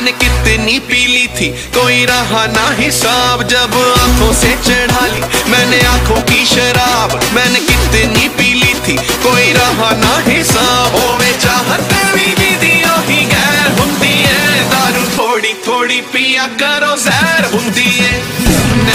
मैंने कितनी पी ली थी कोई रहा ना हिसाब, जब आंखों से चढ़ा ली मैंने आंखों की शराब। मैंने कितनी पी ली थी कोई रहा ना हिसाब। होवे चाहत भी दीदियों ही गैर हुंदी है, दारू थोड़ी थोड़ी पिया करो जहर हुंदी है।